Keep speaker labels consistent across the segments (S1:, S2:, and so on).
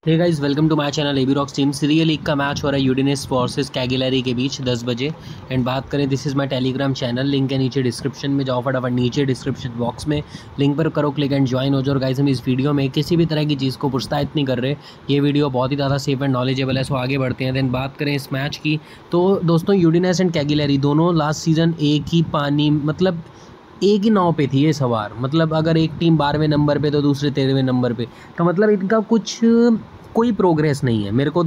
S1: Hey guys, welcome to my channel AB rocks team. Serial league का match हो रहा है यूडिनेस वर्सेस कैगिलरी के बीच 10 बजे। एंड बात करें, this is my Telegram channel, link है नीचे डिस्क्रिप्शन में। जाओ फटाफट नीचे डिस्क्रिप्शन बॉक्स में लिंक पर करो क्लिक एंड ज्वाइन हो जाओ। और गाइस, हम इस वीडियो में किसी भी तरह की चीज़ को प्रोत्साहित नहीं कर रहे। ये वीडियो बहुत ही ज़्यादा सेफ एंड नॉलेजेबल है। सो आगे बढ़ते हैं। देन बात करें इस मैच की, तो दोस्तों यूडिनेस एंड कैगिलरी दोनों लास्ट सीज़न एक ही पानी, मतलब एक ही नाव पे थी ये सवार। मतलब अगर एक टीम 12वें नंबर पे तो दूसरे 13वें नंबर पे, तो मतलब इनका कुछ कोई प्रोग्रेस नहीं है। मेरे को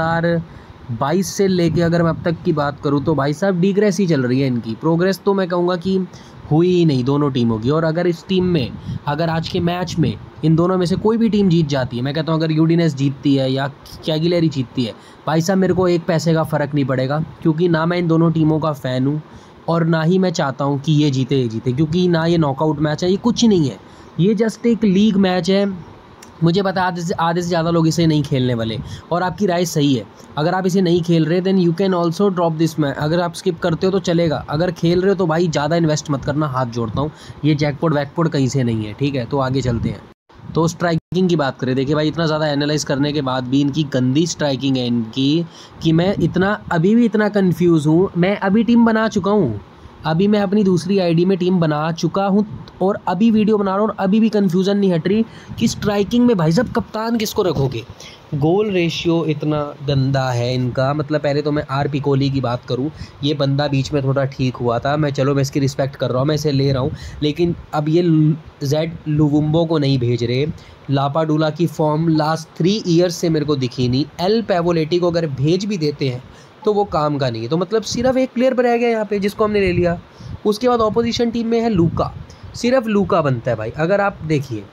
S1: 2022 से लेके अगर मैं अब तक की बात करूँ तो भाई साहब डिग्रेस ही चल रही है इनकी। प्रोग्रेस तो मैं कहूँगा कि हुई ही नहीं दोनों टीमों की। और अगर इस टीम में, अगर आज के मैच में इन दोनों में से कोई भी टीम जीत जाती है, मैं कहता हूँ अगर यूडिनेस जीतती है या कैगिलरी जीतती है, भाई साहब मेरे को एक पैसे का फ़र्क नहीं पड़ेगा। क्योंकि ना मैं इन दोनों टीमों का फ़ैन हूँ और ना ही मैं चाहता हूँ कि ये जीते क्योंकि ना ये नॉकआउट मैच है, ये कुछ नहीं है। ये जस्ट एक लीग मैच है। मुझे पता है आधे से ज़्यादा लोग इसे नहीं खेलने वाले, और आपकी राय सही है। अगर आप इसे नहीं खेल रहे then you can also drop this match. अगर आप स्किप करते हो तो चलेगा, अगर खेल रहे हो तो भाई ज़्यादा इन्वेस्ट मत करना, हाथ जोड़ता हूँ। ये जैकपॉट वैकपॉट कहीं से नहीं है, ठीक है। तो आगे चलते हैं। तो स्ट्राइकिंग की बात करें, देखिए भाई, इतना ज़्यादा एनालाइज करने के बाद भी इनकी गंदी स्ट्राइकिंग है इनकी, कि मैं अभी भी इतना कन्फ्यूज़ हूँ। मैं अभी टीम बना चुका हूँ, अभी मैं अपनी दूसरी आईडी में टीम बना चुका हूँ और अभी वीडियो बना रहा हूँ, और अभी भी कन्फ्यूज़न नहीं हट रही कि स्ट्राइकिंग में भाई साहब कप्तान किसको रखोगे। गोल रेशियो इतना गंदा है इनका। मतलब पहले तो मैं आर पिकोली की बात करूँ, ये बंदा बीच में थोड़ा ठीक हुआ था, मैं इसकी रिस्पेक्ट कर रहा हूँ, मैं इसे ले रहा हूँ। लेकिन अब ये जेड लुवुम्बो को नहीं भेज रहे। लापाडूला की फॉर्म लास्ट 3 ईयर्स से मेरे को दिखी नहीं। एल पैवोलेटी को अगर भेज भी देते हैं तो वो काम का नहीं है। तो मतलब सिर्फ एक प्लेयर पर रह गया यहाँ पे जिसको हमने ले लिया। उसके बाद ऑपोजिशन टीम में है लूका, सिर्फ लूका बनता है भाई। अगर आप देखिए,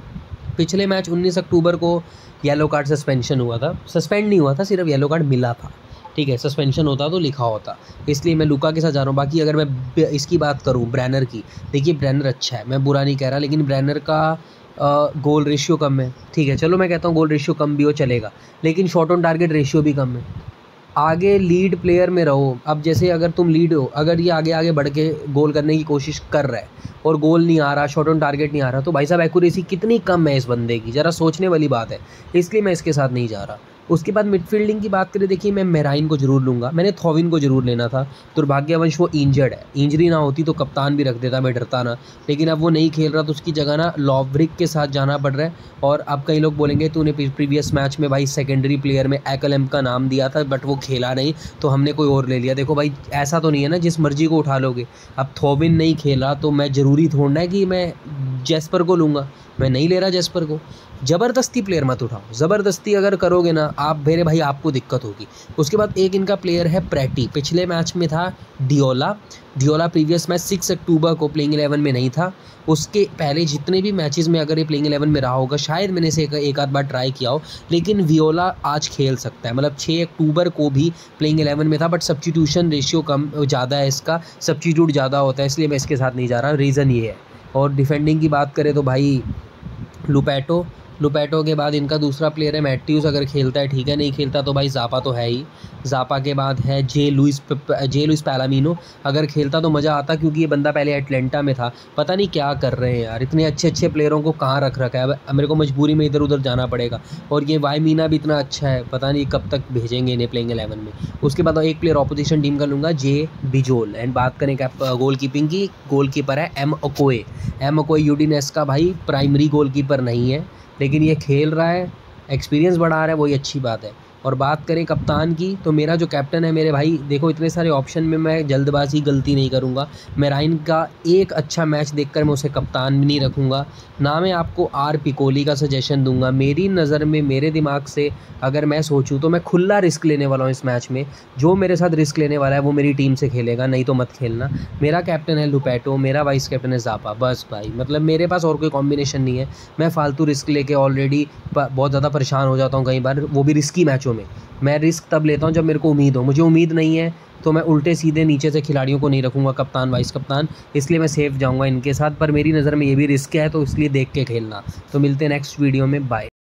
S1: पिछले मैच 19 अक्टूबर को येलो कार्ड सस्पेंशन हुआ था, सस्पेंड नहीं हुआ था, सिर्फ येलो कार्ड मिला था, ठीक है। सस्पेंशन होता तो लिखा होता, इसलिए मैं लूका के साथ जा रहा हूँ। बाकी अगर मैं इसकी बात करूँ ब्रैनर की, देखिए ब्रैनर अच्छा है, मैं बुरा नहीं कह रहा, लेकिन ब्रैनर का गोल रेशियो कम है, ठीक है। चलो मैं कहता हूँ गोल रेशियो कम भी हो चलेगा, लेकिन शॉट ऑन टारगेट रेशियो भी कम है। आगे लीड प्लेयर में रहो। अब जैसे अगर तुम लीड हो, अगर ये आगे आगे बढ़ के गोल करने की कोशिश कर रहा है और गोल नहीं आ रहा, शॉट ऑन टारगेट नहीं आ रहा, तो भाई साहब एक्यूरेसी कितनी कम है इस बंदे की, ज़रा सोचने वाली बात है। इसलिए मैं इसके साथ नहीं जा रहा। उसके बाद मिडफील्डिंग की बात करें, देखिए मैं मेराइन को जरूर लूँगा, मैंने थॉविन को जरूर लेना था। दुर्भाग्यवश वो इंजर्ड है, इंजरी ना होती तो कप्तान भी रख देता, मैं डरता ना। लेकिन अब वो नहीं खेल रहा, तो उसकी जगह ना लॉवरिक के साथ जाना पड़ रहा है। और अब कई लोग बोलेंगे तूने प्रीवियस मैच में भाई सेकेंडरी प्लेयर में एकलम का नाम दिया था बट वो खेला नहीं, तो हमने कोई और ले लिया। देखो भाई, ऐसा तो नहीं है ना जिस मर्जी को उठा लोगे। अब थॉविन नहीं खेला तो मैं ज़रूरी थोड़ना है कि मैं जेस्पर को लूँगा, मैं नहीं ले रहा जेस्पर को। ज़बरदस्ती प्लेयर मत उठाओ, ज़बरदस्ती अगर करोगे ना आप मेरे भाई, आपको दिक्कत होगी। उसके बाद एक इनका प्लेयर है प्रेटी, पिछले मैच में था डियोला प्रीवियस मैच 6 अक्टूबर को प्लेइंग 11 में नहीं था। उसके पहले जितने भी मैचेस में अगर ये प्लेइंग 11 में रहा होगा, शायद मैंने इसे एक आध बार ट्राई किया हो, लेकिन वियोला आज खेल सकता है। मतलब 6 अक्टूबर को भी प्लेइंग 11 में था, बट सब्स्टिट्यूशन रेशियो कम ज़्यादा है, इसका सब्स्टिट्यूट ज़्यादा होता है, इसलिए मैं इसके साथ नहीं जा रहा। रीज़न ये है। और डिफेंडिंग की बात करें तो भाई लुपेटो के बाद इनका दूसरा प्लेयर है मैथ्यूज़, अगर खेलता है ठीक है, नहीं खेलता तो भाई ज़ापा तो है ही। ज़ापा के बाद है जे लुइस पैलामिनो, अगर खेलता तो मज़ा आता, क्योंकि ये बंदा पहले एटलेंटा में था। पता नहीं क्या कर रहे हैं यार, इतने अच्छे अच्छे प्लेयरों को कहाँ रख रखा है। अब मेरे को मजबूरी में इधर उधर जाना पड़ेगा। और ये वाई मीना भी इतना अच्छा है, पता नहीं कब तक भेजेंगे इन्हें प्लेइंग 11 में। उसके बाद एक प्लेयर ऑपोजिशन टीम का लूँगा, जे बिजोल। एंड बात करें गोल कीपिंग की, गोल कीपर है एम ओकोए यूडिनेस का भाई प्राइमरी गोल कीपर नहीं है, लेकिन ये खेल रहा है, एक्सपीरियंस बढ़ा रहा है, वही अच्छी बात है। और बात करें कप्तान की, तो मेरा जो कैप्टन है मेरे भाई, देखो इतने सारे ऑप्शन में मैं जल्दबाजी गलती नहीं करूँगा। मेराइन का एक अच्छा मैच देखकर मैं उसे कप्तान भी नहीं रखूँगा ना। मैं आपको आर पिकोली का सजेशन दूंगा। मेरी नज़र में, मेरे दिमाग से अगर मैं सोचूं तो मैं खुला रिस्क लेने वाला हूं इस मैच में। जो मेरे साथ रिस्क लेने वाला है वो मेरी टीम से खेलेगा, नहीं तो मत खेलना। मेरा कैप्टन है लुपेटो, मेरा वाइस कैप्टन है ज़ापा, बस भाई। मतलब मेरे पास और कोई कॉम्बिनेशन नहीं है। मैं फालतू रिस्क लेके ऑलरेडी बहुत ज़्यादा परेशान हो जाता हूँ कई बार, वो भी रिस्की मैचों में। मैं रिस्क तब लेता हूँ जब मेरे को उम्मीद हो। मुझे उम्मीद नहीं है तो मैं उल्टे सीधे नीचे से खिलाड़ियों को नहीं रखूँगा कप्तान वाइस कप्तान, इसलिए मैं सेफ जाऊँगा इनके साथ। पर मेरी नज़र में ये भी रिस्क है, तो इसलिए देख के खेलना। तो मिलते हैं नेक्स्ट वीडियो में, बाय।